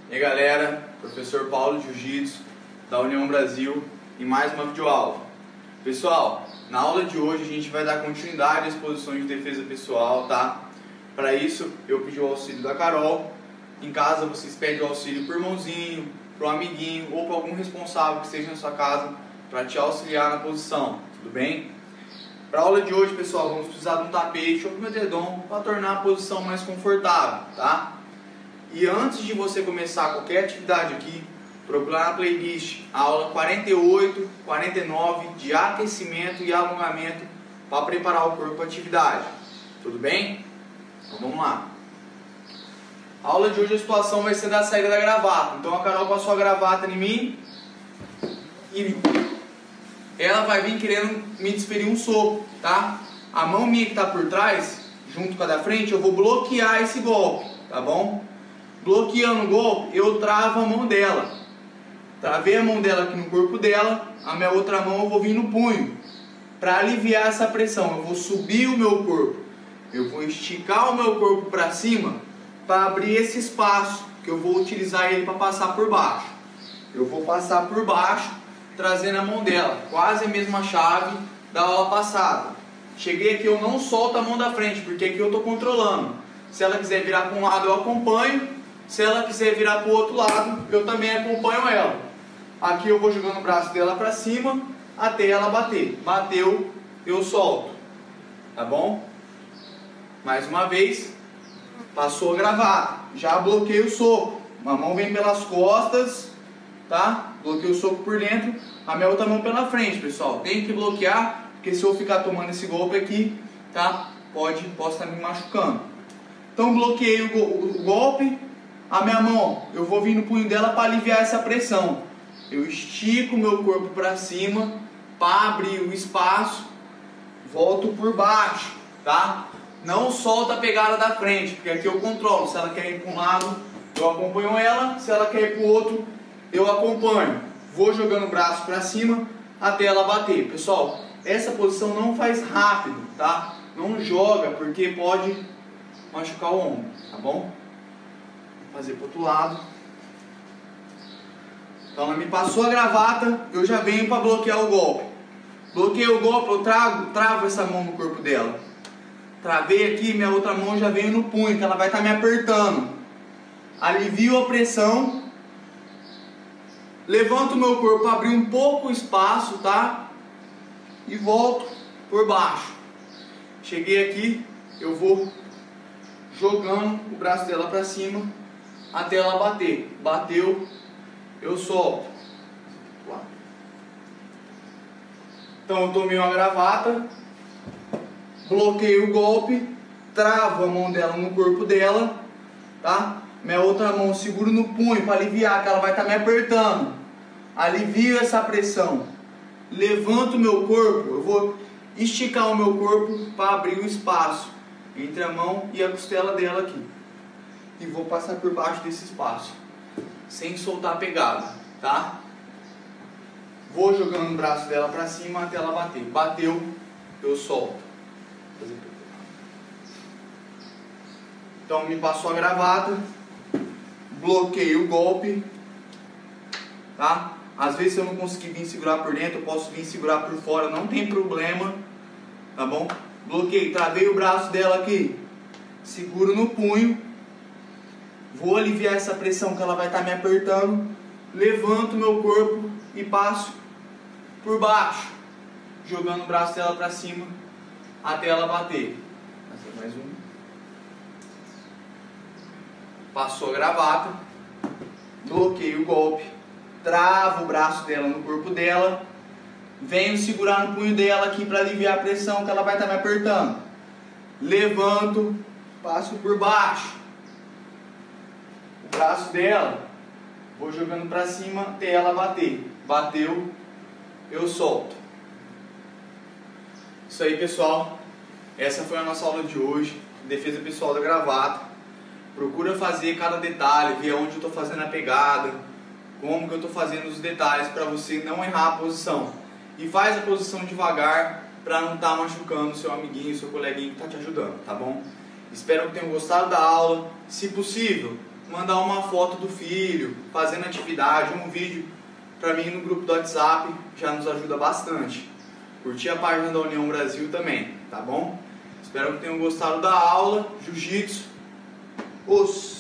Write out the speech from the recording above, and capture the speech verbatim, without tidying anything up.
E aí galera, professor Paulo Jiu-Jitsu da União Brasil em mais uma videoaula. Pessoal, na aula de hoje a gente vai dar continuidade às posições de defesa pessoal, tá? Para isso eu pedi o auxílio da Carol. Em casa vocês pedem o auxílio por irmãozinho, para um amiguinho ou para algum responsável que esteja na sua casa para te auxiliar na posição, tudo bem? Para a aula de hoje, pessoal, vamos precisar de um tapete ou de um edredom para tornar a posição mais confortável, tá? E antes de você começar qualquer atividade aqui, procurar na playlist a aula quarenta e oito, quarenta e nove de aquecimento e alongamento para preparar o corpo para a atividade, tudo bem? Então vamos lá. A aula de hoje a situação vai ser da saída da gravata. Então a Carol passou a gravata em mim e ela vai vir querendo me desferir um soco, tá? A mão minha que está por trás, junto com a da frente, eu vou bloquear esse golpe, tá bom? Bloqueando o golpe, eu travo a mão dela. Travei a mão dela aqui no corpo dela, a minha outra mão eu vou vir no punho. Para aliviar essa pressão, eu vou subir o meu corpo. Eu vou esticar o meu corpo para cima, para abrir esse espaço, que eu vou utilizar ele para passar por baixo. Eu vou passar por baixo, trazendo a mão dela, quase a mesma chave da aula passada. Cheguei aqui, eu não solto a mão da frente, porque aqui eu estou controlando. Se ela quiser virar para um lado, eu acompanho. Se ela quiser virar para o outro lado, eu também acompanho ela. Aqui eu vou jogando o braço dela para cima, até ela bater. Bateu, eu solto. Tá bom? Mais uma vez, passou a gravata. Já bloqueei o soco. Uma mão vem pelas costas, tá? Bloqueei o soco por dentro, a minha outra mão pela frente, pessoal. Tem que bloquear, porque se eu ficar tomando esse golpe aqui, tá? Pode, posso estar me machucando. Então bloqueei o, o, o golpe. A minha mão, eu vou vir no punho dela para aliviar essa pressão. Eu estico o meu corpo para cima, para abrir o espaço, volto por baixo, tá? Não solta a pegada da frente, porque aqui eu controlo. Se ela quer ir para um lado, eu acompanho ela. Se ela quer ir para o outro, eu acompanho. Vou jogando o braço para cima até ela bater. Pessoal, essa posição não faz rápido, tá? Não joga, porque pode machucar o ombro, tá bom? Fazer para o outro lado. Então ela me passou a gravata, eu já venho para bloquear o golpe. Bloqueei o golpe, eu trago, travo essa mão no corpo dela. Travei aqui, minha outra mão já veio no punho, que ela vai estar me apertando. Alivio a pressão. Levanto o meu corpo para abrir um pouco o espaço, tá? E volto por baixo. Cheguei aqui, eu vou jogando o braço dela para cima até ela bater. Bateu, eu solto. Então eu tomei uma gravata, bloqueio o golpe, travo a mão dela no corpo dela, tá? Minha outra mão seguro no punho para aliviar, que ela vai estar me apertando. Alivio essa pressão. Levanto o meu corpo, eu vou esticar o meu corpo para abrir o espaço entre a mão e a costela dela aqui. E vou passar por baixo desse espaço, sem soltar a pegada, tá? Vou jogando o braço dela para cima até ela bater. Bateu, eu solto. Então me passou a gravata, bloqueio o golpe, tá? Às vezes se eu não conseguir vir segurar por dentro, eu posso vir segurar por fora, não tem problema, tá bom? Bloqueio, travei o braço dela aqui, seguro no punho, vou aliviar essa pressão que ela vai estar me apertando, levanto meu corpo e passo por baixo, jogando o braço dela para cima até ela bater. Mais um. Passou a gravata, bloqueio o golpe, travo o braço dela no corpo dela, venho segurar no punho dela aqui para aliviar a pressão que ela vai estar me apertando. Levanto, passo por baixo. O braço dela, vou jogando para cima até ela bater. Bateu, eu solto. Isso aí, pessoal. Essa foi a nossa aula de hoje, defesa pessoal da gravata. Procura fazer cada detalhe, ver onde eu estou fazendo a pegada, como que eu estou fazendo os detalhes para você não errar a posição. E faz a posição devagar para não estar tá machucando o seu amiguinho, seu coleguinha que está te ajudando, tá bom? Espero que tenham gostado da aula. Se possível, mandar uma foto do filho, fazendo atividade, um vídeo para mim no grupo do WhatsApp, já nos ajuda bastante. Curtir a página da União Brasil também, tá bom? Espero que tenham gostado da aula. Jiu-Jitsu. Os